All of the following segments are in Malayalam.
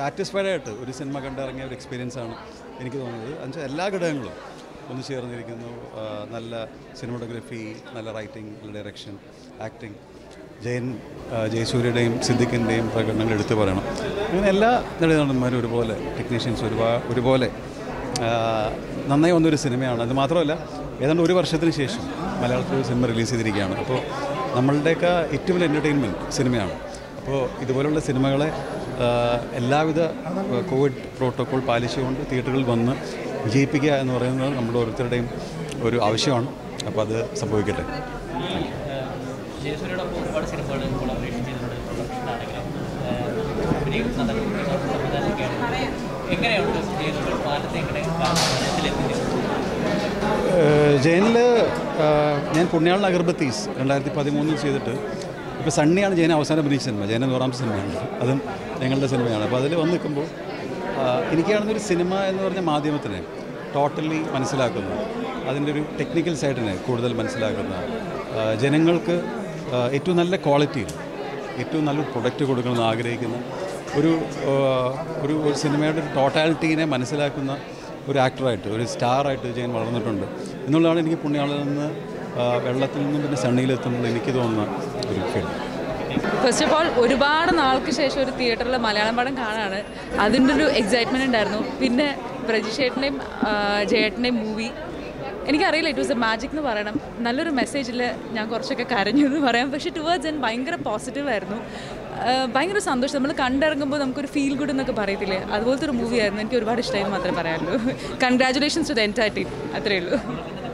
സാറ്റിസ്ഫൈഡ് ആയിട്ട് ഒരു സിനിമ കണ്ടിറങ്ങിയ ഒരു എക്സ്പീരിയൻസാണ് എനിക്ക് തോന്നിയത്. എന്നുവെച്ചാൽ എല്ലാ ഘടകങ്ങളും ഒന്ന് ചേർന്നിരിക്കുന്നു. നല്ല സിനിമോട്ടോഗ്രഫി, നല്ല റൈറ്റിംഗ്, നല്ല ഡയറക്ഷൻ, ആക്ടിങ്, ജയസൂര്യയുടെയും സിദ്ദിഖിൻ്റെയും പ്രകടനങ്ങൾ എടുത്തു പറയണം. അങ്ങനെ എല്ലാ നടന്മാരും ഒരുപോലെ, ടെക്നീഷ്യൻസ് ഒരുപോലെ നന്നായി വന്നൊരു സിനിമയാണ്. അത് മാത്രമല്ല, ഏതാണ്ട് ഒരു വർഷത്തിന് ശേഷം മലയാളത്തിൽ ഒരു സിനിമ റിലീസ് ചെയ്തിരിക്കുകയാണ്. അപ്പോൾ നമ്മളുടെയൊക്കെ ഏറ്റവും വലിയ എൻ്റർടൈൻമെൻറ്റ് സിനിമയാണ്. അപ്പോൾ ഇതുപോലുള്ള സിനിമകളെ എല്ലാവിധ കോവിഡ് പ്രോട്ടോക്കോൾ പാലിച്ചുകൊണ്ട് തിയേറ്ററുകളിൽ വന്ന് വിജയിപ്പിക്കുക എന്ന് പറയുന്നത് നമ്മുടെ ഓരോരുത്തരുടെയും ഒരു ആവശ്യമാണ്. അപ്പോൾ അത് സംഭവിക്കട്ടെ. ജയനിൽ ഞാൻ പുണ്യാളൻ അഗർബത്തീസ് 2013 ചെയ്തിട്ട് ഇപ്പോൾ സണ്ണിയാണ് ജയൻ അവസാനം അഭിനയിച്ച സിനിമ. ജയൻ 100ാമത്തെ സിനിമയാണ്, അതും ഞങ്ങളുടെ സിനിമയാണ്. അപ്പോൾ അതിൽ വന്ന് നിൽക്കുമ്പോൾ എനിക്കാണെന്നൊരു സിനിമ എന്ന് പറഞ്ഞ മാധ്യമത്തിനെ ടോട്ടലി മനസ്സിലാക്കുന്ന, അതിൻ്റെ ഒരു ടെക്നിക്കൽ സൈഡിനെ കൂടുതൽ മനസ്സിലാക്കുന്ന, ജനങ്ങൾക്ക് ഏറ്റവും നല്ല ക്വാളിറ്റിയിൽ ഏറ്റവും നല്ലൊരു പ്രൊഡക്റ്റ് കൊടുക്കണമെന്ന് ആഗ്രഹിക്കുന്ന ഒരു സിനിമയുടെ ഒരു ടോട്ടാലിറ്റീനെ മനസ്സിലാക്കുന്ന ഒരു ആക്ടറായിട്ട്, ഒരു സ്റ്റാറായിട്ട് ജയൻ വളർന്നിട്ടുണ്ട് എന്നുള്ളതാണ് എനിക്ക് പുണ്യാളിൽ നിന്ന്, വെള്ളത്തിൽ നിന്നും പിന്നെ സണ്ണിയിലെത്തുമ്പോൾ എനിക്ക് തോന്നുന്ന ഒരു ഫീൽ. ഫസ്റ്റ് ഓഫ് ഓൾ ഒരുപാട് നാൾക്ക് ശേഷം ഒരു തിയേറ്ററിൽ മലയാളം പടം കാണാനാണ്, അതിൻ്റെ ഒരു എക്സൈറ്റ്മെൻറ്റ് ഉണ്ടായിരുന്നു. പിന്നെ പ്രജിഷേട്ടൻ്റെയും ജയേട്ടൻ്റെയും മൂവി എനിക്കറിയില്ല, ഇറ്റ് വാസ് എ മാജിക് എന്ന് പറയണം. നല്ലൊരു മെസ്സേജിൽ ഞാൻ കുറച്ചൊക്കെ കരഞ്ഞു എന്ന് പറയാം. പക്ഷേ ടുവേർഡ്സ് എൻ ഭയങ്കര പോസിറ്റീവായിരുന്നു. ഭയങ്കര സന്തോഷം. നമ്മൾ കണ്ടിറങ്ങുമ്പോൾ നമുക്കൊരു ഫീൽ ഗുഡ് എന്നൊക്കെ പറയത്തില്ലേ, അതുപോലത്തെ ഒരു മൂവിയായിരുന്നു. എനിക്ക് ഒരുപാട് ഇഷ്ടമായിരുന്നു മാത്രമേ പറയാനുള്ളൂ. Congratulations to the entire team, അത്രയേ ഉള്ളൂ.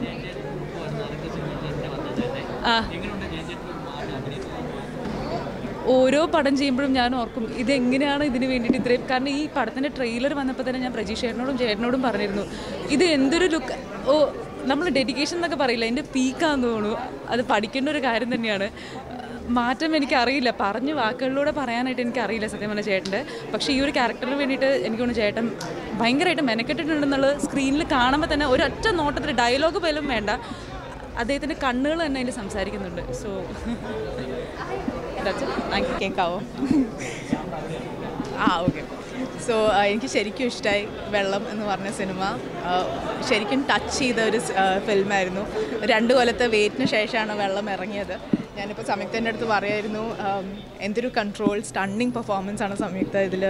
ഓരോ പടം ചെയ്യുമ്പോഴും ഞാൻ ഓർക്കും ഇതെങ്ങനെയാണ് ഇതിന് വേണ്ടിയിട്ട് ഇത്രയും. കാരണം ഈ പടത്തിൻ്റെ ട്രെയിലർ വന്നപ്പോൾ തന്നെ ഞാൻ പ്രജീഷേട്ടനോടും ജയേട്ടനോടും പറഞ്ഞിരുന്നു, ഇത് എന്തൊരു ലുക്ക്, നമ്മൾ ഡെഡിക്കേഷൻ എന്നൊക്കെ പറയില്ല, എൻ്റെ പീക്കാന്ന് തോന്നുന്നു. അത് പഠിക്കേണ്ട ഒരു കാര്യം തന്നെയാണ്. മാറ്റം എനിക്കറിയില്ല, പറഞ്ഞ് വാക്കുകളിലൂടെ പറയാനായിട്ട് എനിക്കറിയില്ല സത്യം പറഞ്ഞ ചേട്ടൻ്റെ. പക്ഷേ ഈ ഒരു ക്യാരക്ടറിന് വേണ്ടിയിട്ട് എനിക്ക് തോന്നുന്നു ചേട്ടൻ ഭയങ്കരമായിട്ട് മെനക്കെട്ടിട്ടുണ്ടെന്നുള്ളത് സ്ക്രീനിൽ കാണുമ്പോൾ തന്നെ ഒരൊറ്റ നോട്ടത്തിൽ ഡയലോഗ് പോലും വേണ്ട, അദ്ദേഹത്തിൻ്റെ കണ്ണുകൾ തന്നെ അതിൽ സംസാരിക്കുന്നുണ്ട്. സോ കേൾക്കാവോ? ഓക്കെ. സോ എനിക്ക് ശരിക്കും ഇഷ്ടമായി വെള്ളം എന്ന് പറഞ്ഞ സിനിമ. ശരിക്കും ടച്ച് ചെയ്ത ഒരു ഫിലിമായിരുന്നു. 2 കൊല്ലത്തെ വെയിറ്റിന് ശേഷമാണ് വെള്ളം ഇറങ്ങിയത്. ഞാനിപ്പോൾ സംയുക്തൻ്റെ അടുത്ത് പറയായിരുന്നു, എന്തൊരു കൺട്രോൾ, സ്റ്റണ്ണിങ് പെർഫോമൻസ് ആണ് സംയുക്ത ഇതിൽ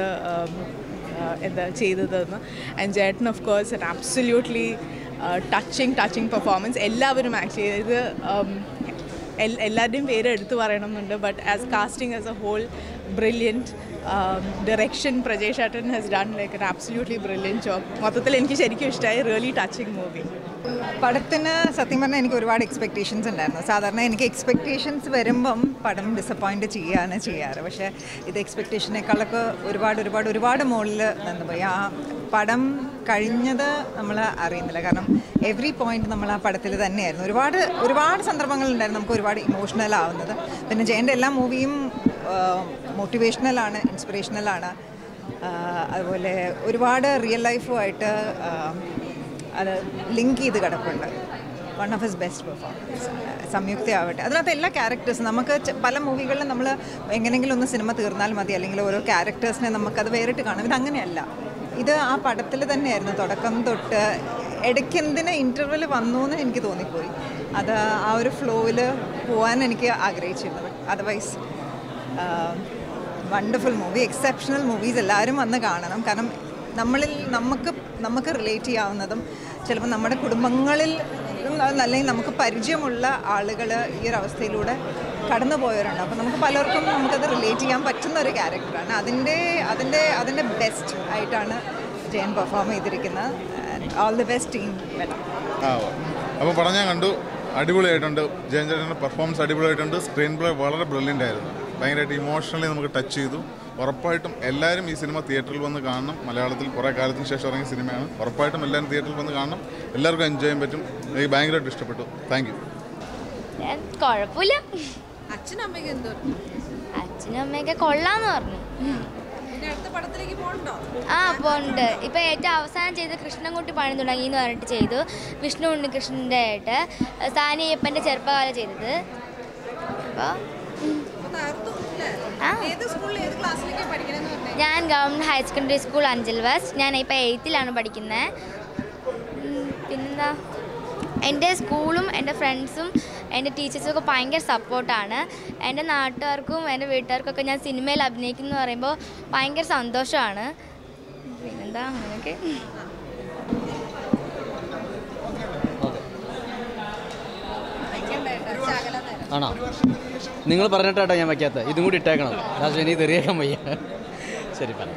ചെയ്തതെന്ന്. ആൻഡ് ജേട്ടൻ of course an absolutely touching performance. എല്ലാവരും ആക്ട് ചെയ്ത് എല്ലാവരുടെയും പേര് എടുത്തു പറയണമെന്നുണ്ട്. But as casting as a whole brilliant. Direction Prajesh ഏട്ടൻ has done like an absolutely brilliant job. മൊത്തത്തിൽ എനിക്ക് ശരിക്കും ഇഷ്ടമായി. Really touching movie. പടത്തിന് സത്യം പറഞ്ഞാൽ എനിക്ക് ഒരുപാട് എക്സ്പെക്റ്റേഷൻസ് ഉണ്ടായിരുന്നു. സാധാരണ എനിക്ക് എക്സ്പെക്റ്റേഷൻസ് വരുമ്പം പടം ഡിസപ്പോയിൻറ്റ് ചെയ്യുകയാണ് ചെയ്യാറ്. പക്ഷേ ഇത് എക്സ്പെക്റ്റേഷനേക്കാളൊക്കെ ഒരുപാട് മുകളിൽ നിന്നുപോയി. ആ പടം കഴിഞ്ഞത് നമ്മൾ അറിയുന്നില്ല. കാരണം എവറി പോയിന്റ് നമ്മൾ ആ പടത്തിൽ തന്നെയായിരുന്നു. ഒരുപാട് സന്ദർഭങ്ങളുണ്ടായിരുന്നു നമുക്ക് ഒരുപാട് ഇമോഷണൽ ആവുന്നത്. പിന്നെ ജയൻ്റെ എല്ലാ മൂവിയും മോട്ടിവേഷണലാണ്, ഇൻസ്പിറേഷണലാണ്. അതുപോലെ ഒരുപാട് റിയൽ ലൈഫുമായിട്ട് അത് ലിങ്ക് ചെയ്ത് കിടപ്പുണ്ട്. One of his best performance. Samyuktha ആവട്ടെ, അതിനകത്ത് എല്ലാ ക്യാരക്ടേഴ്സും നമുക്ക് പല മൂവികളിലും നമ്മൾ എങ്ങനെയെങ്കിലും ഒന്ന് സിനിമ തീർന്നാൽ മതി, അല്ലെങ്കിൽ ഓരോ ക്യാരക്ടേഴ്സിനെ നമുക്കത് വേറിട്ട് കാണാം. ഇതങ്ങനെയല്ല. ഇത് ആ പടത്തിൽ തന്നെയായിരുന്നു തുടക്കം തൊട്ട്. ഇടയ്ക്ക് എന്തിന് ഇൻ്റർവെൽ വന്നു എന്ന് എനിക്ക് തോന്നിപ്പോയി. അത് ആ ഒരു ഫ്ലോയിൽ പോകാൻ എനിക്ക് ആഗ്രഹിച്ചിരുന്നു. Otherwise wonderful movie, exceptional movies. എല്ലാവരും വന്ന് കാണണം. കാരണം നമുക്ക് റിലേറ്റ് ചെയ്യാവുന്നതും ചിലപ്പോൾ നമ്മുടെ കുടുംബങ്ങളിൽ അല്ലെങ്കിൽ നമുക്ക് പരിചയമുള്ള ആളുകൾ ഈ ഒരു അവസ്ഥയിലൂടെ കടന്നു പോയവരുണ്ട്. അപ്പോൾ നമുക്ക് പലർക്കും നമുക്കത് റിലേറ്റ് ചെയ്യാൻ പറ്റുന്ന ഒരു ക്യാരക്ടറാണ്. അതിൻ്റെ ബെസ്റ്റ് ആയിട്ടാണ് ജയൻ പെർഫോം ചെയ്തിരിക്കുന്നത്. ഓൾ ദി ബെസ്റ്റ് ടീം വെല്ലം. അപ്പോൾ പടം ഞാൻ കണ്ടു, അടിപൊളിയായിട്ടുണ്ട്. ജയൻ ചേട്ടൻ്റെ പെർഫോമൻസ് അടിപൊളിയായിട്ടുണ്ട്. സ്ക്രീൻ പ്ലേ വളരെ ബ്രില്യൻ്റ് ആയിരുന്നു. ഭയങ്കരമായിട്ട് ഇമോഷണലി നമുക്ക് ടച്ച് ചെയ്തു. ഉറപ്പായിട്ടും എല്ലാവരും ഈ സിനിമ തിയേറ്ററിൽ വന്ന് കാണണം. മലയാളത്തിൽ കുറേ കാലത്തിന് ശേഷം ഇറങ്ങിയ സിനിമയാണ്. ഉറപ്പായിട്ടും എല്ലാവരും തിയേറ്ററിൽ വന്ന് കാണണം. എല്ലാവർക്കും എൻജോയ് ചെയ്യാൻ പറ്റും. എനിക്ക് ഭയങ്കരമായിട്ട് ഇഷ്ടപ്പെട്ടു. Thank you. കുഴപ്പമില്ല. അച്ഛനും അമ്മയൊക്കെ കൊള്ളാന്ന് പറഞ്ഞു. പോണ്ട്. ഇപ്പൊ ഏറ്റവും അവസാനം ചെയ്ത് കൃഷ്ണൻകുട്ടി പണി തുടങ്ങി എന്ന് പറഞ്ഞിട്ട് ചെയ്തു. വിഷ്ണു ഉണ്ണികൃഷ്ണൻ്റെ ആയിട്ട് സാനിയപ്പൻ്റെ ചെറുപ്പകാലം ചെയ്തത്. അപ്പോൾ ഞാൻ government higher secondary school Anchal West. ഞാൻ ഇപ്പോൾ 8th പഠിക്കുന്നത്. പിന്നെന്താ, എൻ്റെ സ്കൂളും എൻ്റെ ഫ്രണ്ട്സും എൻ്റെ ടീച്ചേഴ്സും ഒക്കെ ഭയങ്കര സപ്പോർട്ടാണ്. എൻ്റെ നാട്ടുകാർക്കും എൻ്റെ വീട്ടുകാർക്കൊക്കെ ഞാൻ സിനിമയിൽ അഭിനയിക്കുന്നു എന്ന് പറയുമ്പോൾ ഭയങ്കര സന്തോഷമാണ്. പിന്നെന്താ, അങ്ങനെയൊക്കെ. ആണോ? നിങ്ങൾ പറഞ്ഞിട്ടാട്ടോ ഞാൻ വയ്ക്കാത്ത. ഇതും കൂടി ഇട്ടേക്കണം. ലാസ്റ്റ് എനിക്ക് തെറിയേക്കാൻ വയ്യ. ശരി, പറ.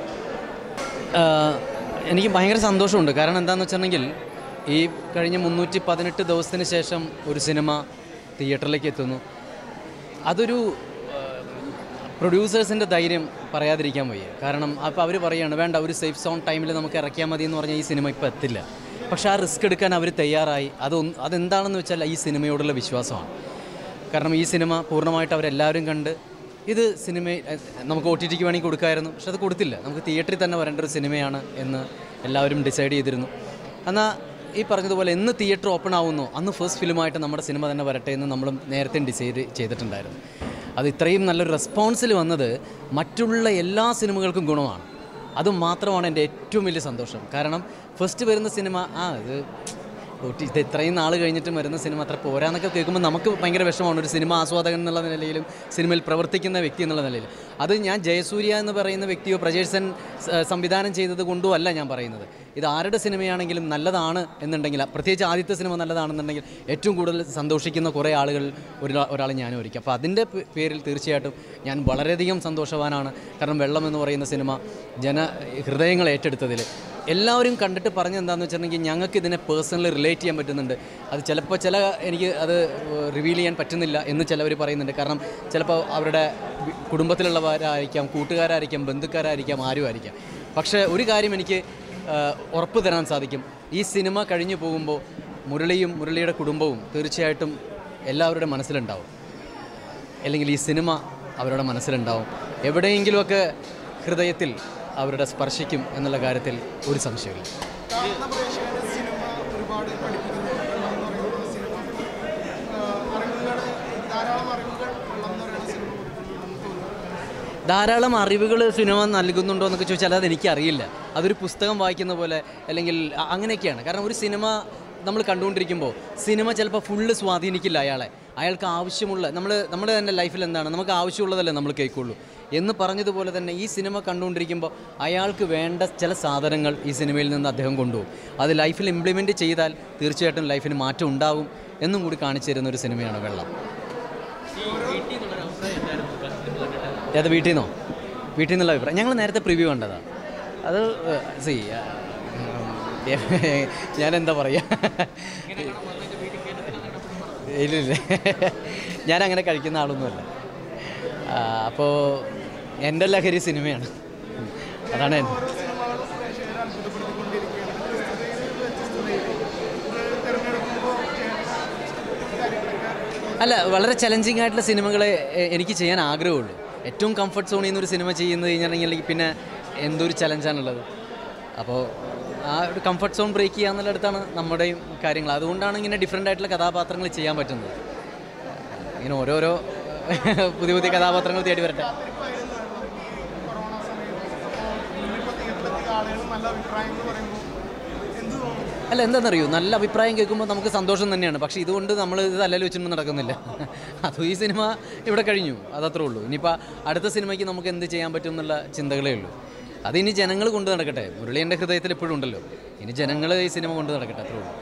എനിക്ക് ഭയങ്കര സന്തോഷമുണ്ട്. കാരണം എന്താണെന്ന് വെച്ചിട്ടുണ്ടെങ്കിൽ ഈ കഴിഞ്ഞ 318 ദിവസത്തിന് ശേഷം ഒരു സിനിമ തിയേറ്ററിലേക്ക് എത്തുന്നു. അതൊരു പ്രൊഡ്യൂസേഴ്സിൻ്റെ ധൈര്യം പറയാതിരിക്കാൻ വയ്യ. കാരണം അപ്പോൾ അവർ പറയുകയാണ് വേണ്ട, ഒരു സേഫ് സോൺ ടൈമിൽ നമുക്ക് ഇറക്കിയാൽ മതി എന്ന് പറഞ്ഞാൽ ഈ സിനിമ ഇപ്പോൾ എത്തില്ല. പക്ഷേ ആ റിസ്ക് എടുക്കാൻ അവർ തയ്യാറായി. അതെന്താണെന്ന് വെച്ചാൽ ഈ സിനിമയോടുള്ള വിശ്വാസമാണ്. കാരണം ഈ സിനിമ പൂർണ്ണമായിട്ട് അവരെല്ലാവരും കണ്ട് ഇത് സിനിമ നമുക്ക് OTT വേണമെങ്കിൽ കൊടുക്കാമായിരുന്നു, പക്ഷെ അത് കൊടുത്തില്ല. നമുക്ക് തിയേറ്ററിൽ തന്നെ വരേണ്ട ഒരു സിനിമയാണ് എന്ന് എല്ലാവരും ഡിസൈഡ് ചെയ്തിരുന്നു. എന്നാൽ ഈ പറഞ്ഞതുപോലെ എന്ന് തിയേറ്റർ ഓപ്പൺ ആവുന്നോ അന്ന് ഫസ്റ്റ് ഫിലിമായിട്ട് നമ്മുടെ സിനിമ തന്നെ വരട്ടെ എന്ന് നമ്മളും നേരത്തെ ഡിസൈഡ് ചെയ്തിട്ടുണ്ടായിരുന്നു. അത് ഇത്രയും നല്ലൊരു റെസ്പോൺസിൽ വന്നത് മറ്റുള്ള എല്ലാ സിനിമകൾക്കും ഗുണമാണ്. അതുമാത്രമാണ് എൻ്റെ ഏറ്റവും വലിയ സന്തോഷം. കാരണം ഫസ്റ്റ് വരുന്ന സിനിമ ഇത് ഇത്രയും നാൾ കഴിഞ്ഞിട്ടും വരുന്ന സിനിമ അത്ര പോരാന്നൊക്കെ കേൾക്കുമ്പോൾ നമുക്ക് ഭയങ്കര വിഷമമാണ്. ഒരു സിനിമ ആസ്വാദകൻ എന്നുള്ള നിലയിലും സിനിമയിൽ പ്രവർത്തിക്കുന്ന വ്യക്തി എന്നുള്ള നിലയിൽ. അത് ഞാൻ ജയസൂര്യ എന്ന് പറയുന്ന വ്യക്തിയോ പ്രജേഷ് സംവിധാനം ചെയ്തത് കൊണ്ടോ അല്ല ഞാൻ പറയുന്നത്. ഇത് ആരുടെ സിനിമയാണെങ്കിലും നല്ലതാണ് എന്നുണ്ടെങ്കിൽ, പ്രത്യേകിച്ച് ആദ്യത്തെ സിനിമ നല്ലതാണെന്നുണ്ടെങ്കിൽ ഏറ്റവും കൂടുതൽ സന്തോഷിക്കുന്ന കുറേ ആളുകൾ ഒരാൾ ഞാനും ഒരിക്കും. അപ്പോൾ അതിൻ്റെ പേരിൽ തീർച്ചയായിട്ടും ഞാൻ വളരെയധികം സന്തോഷവാനാണ്. കാരണം വെള്ളം എന്ന് പറയുന്ന സിനിമ ഹൃദയങ്ങൾ ഏറ്റെടുത്തതിൽ എല്ലാവരും കണ്ടിട്ട് പറഞ്ഞെന്താണെന്ന് വെച്ചിട്ടുണ്ടെങ്കിൽ ഞങ്ങൾക്ക് ഇതിനെ പേഴ്സണലി റിലേറ്റ് ചെയ്യാൻ പറ്റുന്നുണ്ട്. അത് ചിലപ്പോൾ എനിക്ക് അത് റിവീൽ ചെയ്യാൻ പറ്റുന്നില്ല എന്ന് ചിലവർ പറയുന്നുണ്ട്. കാരണം ചിലപ്പോൾ അവരുടെ കുടുംബത്തിലുള്ളവരായിരിക്കാം, കൂട്ടുകാരായിരിക്കാം, ബന്ധുക്കാരായിരിക്കാം, ആരും ആയിരിക്കാം. പക്ഷേ ഒരു കാര്യം എനിക്ക് ഉറപ്പ് തരാൻ സാധിക്കും, ഈ സിനിമ കഴിഞ്ഞു പോകുമ്പോൾ മുരളിയുടെ കുടുംബവും തീർച്ചയായിട്ടും എല്ലാവരുടെ മനസ്സിലുണ്ടാവും. അല്ലെങ്കിൽ ഈ സിനിമ അവരുടെ മനസ്സിലുണ്ടാവും. എവിടെയെങ്കിലുമൊക്കെ ഹൃദയത്തിൽ അവരുടെ സ്പർശിക്കും എന്നുള്ള കാര്യത്തിൽ ഒരു സംശയമില്ല. ധാരാളം അറിവുകൾ സിനിമ നൽകുന്നുണ്ടോ എന്നൊക്കെ ചോദിച്ചാൽ അതെനിക്കറിയില്ല. അതൊരു പുസ്തകം വായിക്കുന്ന പോലെ അല്ലെങ്കിൽ അങ്ങനെയൊക്കെയാണ്. കാരണം ഒരു സിനിമ നമ്മൾ കണ്ടുകൊണ്ടിരിക്കുമ്പോൾ സിനിമ ചിലപ്പോൾ ഫുള്ള് സ്വാധീനിക്കില്ല അയാൾക്ക് ആവശ്യമുള്ള നമ്മുടെ തന്നെ ലൈഫിൽ എന്താണ് നമുക്ക് ആവശ്യമുള്ളതല്ലേ നമ്മൾ കേൾക്കുള്ളൂ എന്ന് പറഞ്ഞതുപോലെ തന്നെ ഈ സിനിമ കണ്ടുകൊണ്ടിരിക്കുമ്പോൾ അയാൾക്ക് വേണ്ട ചില സാധനങ്ങൾ ഈ സിനിമയിൽ നിന്ന് അദ്ദേഹം കൊണ്ടുപോകും. അത് ലൈഫിൽ ഇംപ്ലിമെൻറ്റ് ചെയ്താൽ തീർച്ചയായിട്ടും ലൈഫിന് മാറ്റം ഉണ്ടാകും എന്നും കൂടി കാണിച്ചു തരുന്ന ഒരു സിനിമയാണ് വെള്ളം. അത് വീട്ടിൽ നിന്നുള്ള അഭിപ്രായം ഞങ്ങൾ നേരത്തെ പ്രിവ്യൂ കണ്ടതാണ്. അത് ഞാനെന്താ പറയുക, ഇല്ല ഞാനങ്ങനെ കഴിക്കുന്ന ആളൊന്നുമല്ല. അപ്പോൾ എൻ്റെ ലഹരി സിനിമയാണ്. അതാണ് അല്ല, വളരെ ചലഞ്ചിങ് ആയിട്ടുള്ള സിനിമകളെ എനിക്ക് ചെയ്യാൻ ആഗ്രഹമുള്ളൂ. ഏറ്റവും കംഫർട്ട് സോണിൽ നിന്നൊരു സിനിമ ചെയ്യുന്നത് കഴിഞ്ഞാണെങ്കിൽ പിന്നെ എന്തൊരു ചലഞ്ചാണുള്ളത്. അപ്പോൾ ആ ഒരു കംഫർട്ട് സോൺ ബ്രേക്ക് ചെയ്യാന്നുള്ളിടത്താണ് നമ്മുടെയും കാര്യങ്ങൾ. അതുകൊണ്ടാണ് ഇങ്ങനെ ഡിഫറെൻ്റ് ആയിട്ടുള്ള കഥാപാത്രങ്ങൾ ചെയ്യാൻ പറ്റുന്നത്. ഇങ്ങനെ ഓരോരോ പുതിയ കഥാപാത്രങ്ങൾ തേടി വരട്ടെ. അല്ല, എന്താണെന്നറിയൂ, നല്ല അഭിപ്രായം കേൾക്കുമ്പോൾ നമുക്ക് സന്തോഷം തന്നെയാണ്. പക്ഷേ ഇതുകൊണ്ട് നമ്മൾ ഇത് തലയിൽ വെച്ചൊന്നും നടക്കുന്നില്ല. അത് ഈ സിനിമ ഇവിടെ കഴിഞ്ഞു, അതത്രേ ഉള്ളൂ. ഇനിയിപ്പോൾ അടുത്ത സിനിമയ്ക്ക് നമുക്ക് എന്ത് ചെയ്യാൻ പറ്റും എന്നുള്ള ചിന്തകളേ ഉള്ളൂ. അതിനി ജനങ്ങൾ കൊണ്ട് നടക്കട്ടെ. മുരളി എൻ്റെ ഹൃദയത്തിൽ എപ്പോഴും ഉണ്ടല്ലോ. ഇനി ജനങ്ങൾ ഈ സിനിമ കൊണ്ട് നടക്കട്ടെ, അത്രേ ഉള്ളൂ.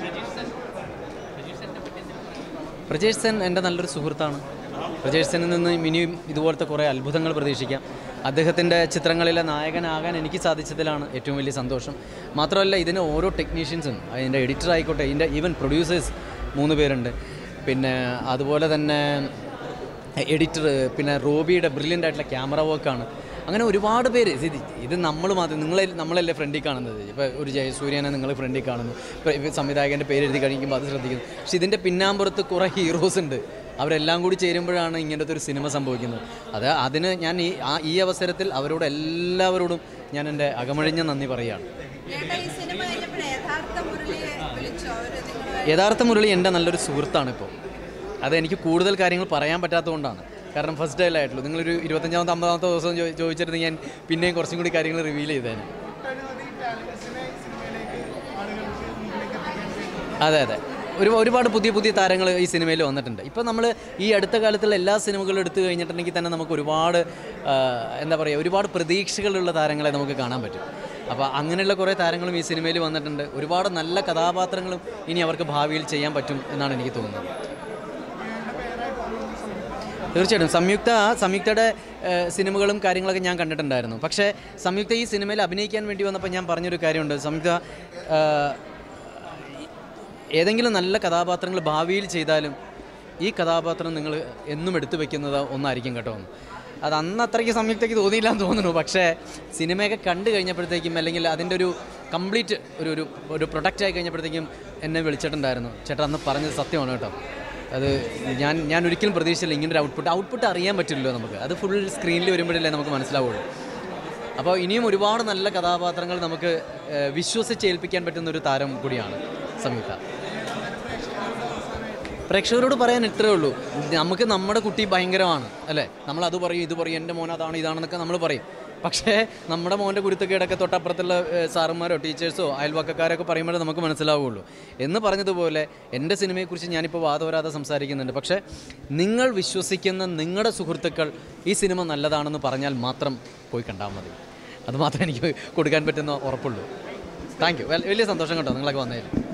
പ്രജേഷ് സെൻ എൻ്റെ നല്ലൊരു സുഹൃത്താണ്. പ്രജേഷ് സെന്നിൽ നിന്ന് ഇനിയും ഇതുപോലത്തെ കുറേ അത്ഭുതങ്ങൾ പ്രതീക്ഷിക്കാം. അദ്ദേഹത്തിൻ്റെ ചിത്രങ്ങളിലെ നായകനാകാൻ എനിക്ക് സാധിച്ചതിലാണ് ഏറ്റവും വലിയ സന്തോഷം. മാത്രമല്ല, ഇതിന് ഓരോ ടെക്നീഷ്യൻസും, അതിൻ്റെ എഡിറ്റർ ആയിക്കോട്ടെ, ഇതിൻ്റെ ഈവൻ പ്രൊഡ്യൂസേഴ്സ് 3 പേരുണ്ട്. പിന്നെ അതുപോലെ തന്നെ എഡിറ്റർ, പിന്നെ റോബിയുടെ ബ്രില്യൻ്റ് ആയിട്ടുള്ള ക്യാമറ വർക്കാണ്. അങ്ങനെ ഒരുപാട് പേര്. ഇത് നമ്മൾ മാത്രം, നമ്മളല്ലേ ഫ്രണ്ടിൽ കാണുന്നത്. ഇപ്പോൾ ഒരു ജയസൂര്യനെ നിങ്ങൾ ഫ്രണ്ടിൽ കാണുന്നു, ഇപ്പോൾ സംവിധായകൻ്റെ പേര് എഴുതി കഴിക്കുമ്പോൾ അത് ശ്രദ്ധിക്കുന്നു. പക്ഷേ ഇതിൻ്റെ പിന്നാമ്പുറത്ത് കുറേ ഹീറോസ് ഉണ്ട്. അവരെല്ലാം കൂടി ചേരുമ്പോഴാണ് ഇങ്ങനത്തെ ഒരു സിനിമ സംഭവിക്കുന്നത്. അതിന് ഞാൻ ഈ അവസരത്തിൽ അവരോട് എല്ലാവരോടും ഞാൻ എൻ്റെ അകമഴിഞ്ഞ നന്ദി പറയുകയാണ്. യഥാർത്ഥ മുരളി എൻ്റെ നല്ലൊരു സുഹൃത്താണ്. ഇപ്പോൾ അതെനിക്ക് കൂടുതൽ കാര്യങ്ങൾ പറയാൻ പറ്റാത്തതുകൊണ്ടാണ്. കാരണം ഫസ്റ്റ് ഡേ ആയിട്ടുള്ളൂ. നിങ്ങളൊരു 25ാമത്തെ 50ാമത്തെ ദിവസം ചോദിച്ചിരുന്നെങ്കിൽ ഞാൻ പിന്നെയും കുറച്ചും കൂടി കാര്യങ്ങൾ റിവീൽ ചെയ്തേനെ. അതെ അതെ, ഒരുപാട് പുതിയ താരങ്ങൾ ഈ സിനിമയിൽ വന്നിട്ടുണ്ട്. ഇപ്പോൾ നമ്മൾ ഈ അടുത്ത കാലത്തുള്ള എല്ലാ സിനിമകളും എടുത്തു കഴിഞ്ഞിട്ടുണ്ടെങ്കിൽ തന്നെ നമുക്ക് ഒരുപാട് എന്താ പറയുക, ഒരുപാട് പ്രതീക്ഷകളുള്ള താരങ്ങളെ നമുക്ക് കാണാൻ പറ്റും. അപ്പോൾ അങ്ങനെയുള്ള കുറേ താരങ്ങളും ഈ സിനിമയിൽ വന്നിട്ടുണ്ട്. ഒരുപാട് നല്ല കഥാപാത്രങ്ങളും ഇനി അവർക്ക് ഭാവിയിൽ ചെയ്യാൻ പറ്റും എന്നാണ് എനിക്ക് തോന്നുന്നത്. തീർച്ചയായിട്ടും സംയുക്തയുടെ സിനിമകളും കാര്യങ്ങളൊക്കെ ഞാൻ കണ്ടിട്ടുണ്ടായിരുന്നു. പക്ഷേ സംയുക്ത ഈ സിനിമയിൽ അഭിനയിക്കാൻ വേണ്ടി വന്നപ്പോൾ ഞാൻ പറഞ്ഞൊരു കാര്യമുണ്ട്. സംയുക്ത ഏതെങ്കിലും നല്ല കഥാപാത്രങ്ങൾ ഭാവിയിൽ ചെയ്താലും ഈ കഥാപാത്രം നിങ്ങൾ എന്നും എടുത്തു വയ്ക്കുന്നത് ഒന്നായിരിക്കും കേട്ടോ. അത് അന്ന് അത്രയ്ക്ക് സംയുക്തയ്ക്ക് തോന്നിയില്ലാന്ന് തോന്നുന്നു. പക്ഷേ സിനിമയൊക്കെ കണ്ടു കഴിഞ്ഞപ്പോഴത്തേക്കും, അല്ലെങ്കിൽ അതിൻ്റെ ഒരു കംപ്ലീറ്റ് ഒരു പ്രൊഡക്റ്റായി കഴിഞ്ഞപ്പോഴത്തേക്കും എന്നെ വിളിച്ചിട്ടുണ്ടായിരുന്നു. ചേട്ടാ അന്ന് പറഞ്ഞത് സത്യമാണ് കേട്ടോ. അത് ഞാൻ ഒരിക്കലും പ്രതീക്ഷിച്ചില്ല ഇങ്ങനൊരു ഔട്ട്പുട്ട് അറിയാൻ പറ്റില്ലല്ലോ നമുക്ക്. അത് ഫുൾ സ്ക്രീനിൽ വരുമ്പോഴല്ലേ നമുക്ക് മനസ്സിലാവുള്ളൂ. അപ്പോൾ ഇനിയും ഒരുപാട് നല്ല കഥാപാത്രങ്ങൾ നമുക്ക് വിശ്വസിച്ചേൽപ്പിക്കാൻ പറ്റുന്ന ഒരു താരം കൂടിയാണ് സംയുക്ത. പ്രേക്ഷകരോട് പറയാൻ ഇത്രേ ഉള്ളൂ, നമുക്ക് നമ്മുടെ കുട്ടി ഭയങ്കരമാണ് അല്ലേ, നമ്മൾ അത് പറയും ഇത് പറയും, എൻ്റെ മോൻ അതാണ് ഇതാണെന്നൊക്കെ നമ്മൾ പറയും. പക്ഷേ നമ്മുടെ മോൻ്റെ കുരുത്തക്കേടൊക്കെ തൊട്ടപ്പുറത്തുള്ള സാറുമാരോ ടീച്ചേഴ്സോ അയൽവക്കക്കാരൊക്കെ പറയുമ്പോഴേ നമുക്ക് മനസ്സിലാവുകയുള്ളൂ. എന്ന് പറഞ്ഞതുപോലെ എൻ്റെ സിനിമയെക്കുറിച്ച് ഞാനിപ്പോൾ വാദവരാതെ സംസാരിക്കുന്നുണ്ട്. പക്ഷേ നിങ്ങൾ വിശ്വസിക്കുന്ന നിങ്ങളുടെ സുഹൃത്തുക്കൾ ഈ സിനിമ നല്ലതാണെന്ന് പറഞ്ഞാൽ മാത്രം പോയി കണ്ടാൽ മതി. അത് മാത്രമേ എനിക്ക് കൊടുക്കാൻ പറ്റുന്ന ഉറപ്പുള്ളൂ. Thank you. വലിയ സന്തോഷം കേട്ടോ നിങ്ങളൊക്കെ വന്നതിൽ.